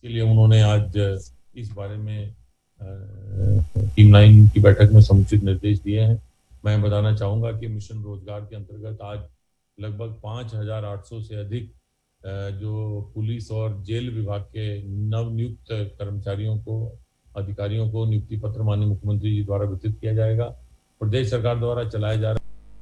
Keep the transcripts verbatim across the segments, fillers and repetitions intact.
इसके लिए उन्होंने आज इस बारे में टीम नाइन की बैठक में समुचित निर्देश दिए हैं। मैं बताना चाहूँगा कि मिशन रोजगार के अंतर्गत आज लगभग पाँच हजार आठ सौ से अधिक जो पुलिस और जेल विभाग के नवनियुक्त कर्मचारियों को, अधिकारियों को नियुक्ति पत्र माननीय मुख्यमंत्री जी द्वारा वितरित किया जाएगा। प्रदेश सरकार द्वारा चलाया जा रहा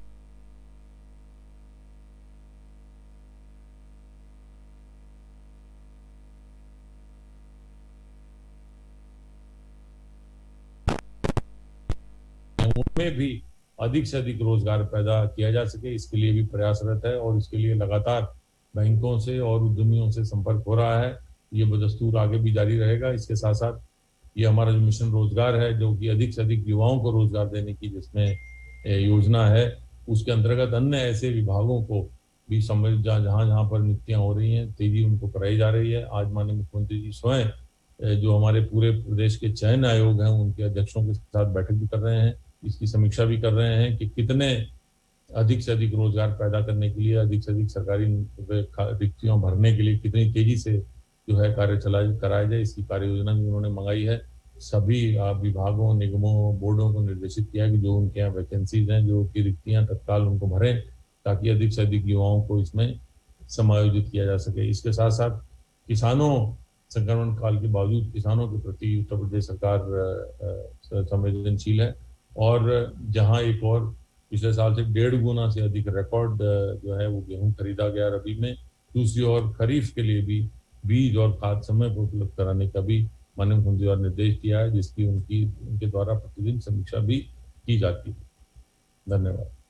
उनमें भी अधिक से अधिक रोजगार पैदा किया जा सके, इसके लिए भी प्रयासरत है और इसके लिए लगातार बैंकों से और उद्यमियों से संपर्क हो रहा है। ये बदस्तूर आगे भी जारी रहेगा। इसके साथ साथ ये हमारा जो मिशन रोजगार है, जो कि अधिक से अधिक युवाओं को रोजगार देने की जिसमें योजना है, उसके अंतर्गत अन्य ऐसे विभागों को भी समझ जहाँ जहाँ पर नियुक्तियाँ हो रही हैं, तेजी उनको कराई जा रही है। आज माननीय मुख्यमंत्री जी स्वयं जो हमारे पूरे प्रदेश के चयन आयोग हैं, उनके अध्यक्षों के साथ बैठक भी कर रहे हैं, इसकी समीक्षा भी कर रहे हैं कि कितने अधिक से अधिक रोजगार पैदा करने के लिए, अधिक से अधिक सरकारी रिक्तियां भरने के लिए कितनी तेजी से जो है कार्य चला कराया जाए। इसकी कार्य योजना भी उन्होंने मंगाई है। सभी विभागों, निगमों, बोर्डों को निर्देशित किया है कि जो उनके यहाँ वैकेंसीज हैं, जो की रिक्तियां तत्काल उनको भरें, ताकि अधिक से अधिक युवाओं को इसमें समायोजित किया जा सके। इसके साथ साथ किसानों संक्रमण काल के बावजूद किसानों के प्रति उत्तर प्रदेश सरकार संवेदनशील है और जहां एक और पिछले साल से डेढ़ गुना से अधिक रिकॉर्ड जो है वो गेहूं खरीदा गया रबी में। दूसरी ओर खरीफ के लिए भी बीज और खाद समय पर उपलब्ध कराने का भी माननीय मुख्यमंत्री द्वारा निर्देश दिया है, जिसकी उनकी उनके द्वारा प्रतिदिन समीक्षा भी की जाती है। धन्यवाद।